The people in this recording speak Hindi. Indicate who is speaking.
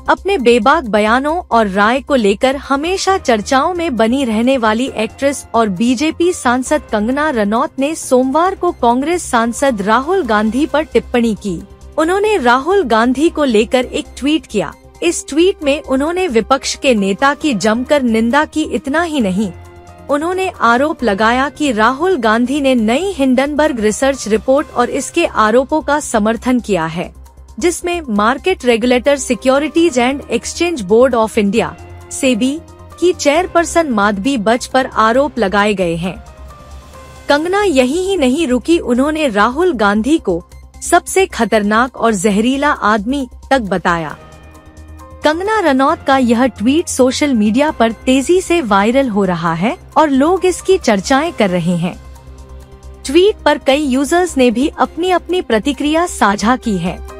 Speaker 1: अपने बेबाक बयानों और राय को लेकर हमेशा चर्चाओं में बनी रहने वाली एक्ट्रेस और बीजेपी सांसद कंगना रनौत ने सोमवार को कांग्रेस सांसद राहुल गांधी पर टिप्पणी की। उन्होंने राहुल गांधी को लेकर एक ट्वीट किया। इस ट्वीट में उन्होंने विपक्ष के नेता की जमकर निंदा की। इतना ही नहीं, उन्होंने आरोप लगाया कि राहुल गांधी ने नई हिंडनबर्ग रिसर्च रिपोर्ट और इसके आरोपों का समर्थन किया है, जिसमें market regulator securities and exchange board of India SEBI की चेयरपर्सन माधवी बच पर आरोप लगाए गए हैं। कंगना यही ही नहीं रुकी, उन्होंने राहुल गांधी को सबसे खतरनाक और जहरीला आदमी तक बताया। कंगना रनौत का यह ट्वीट सोशल मीडिया पर तेजी से वायरल हो रहा है और लोग इसकी चर्चाएं कर रहे हैं। ट्वीट पर कई यूजर्स ने भी अपनी अपनी प्रतिक्रिया साझा की है।